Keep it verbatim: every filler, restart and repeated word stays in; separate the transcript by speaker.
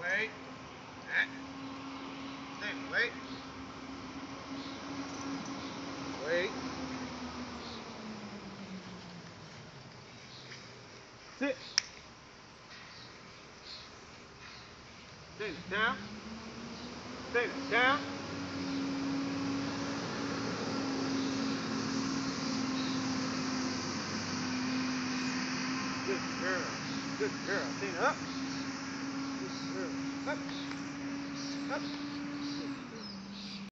Speaker 1: Wait. Eh. Then wait. Wait. Sit. Stay down. Stay down. Good girl. Good girl. Stand up. Good girl. Up. Up.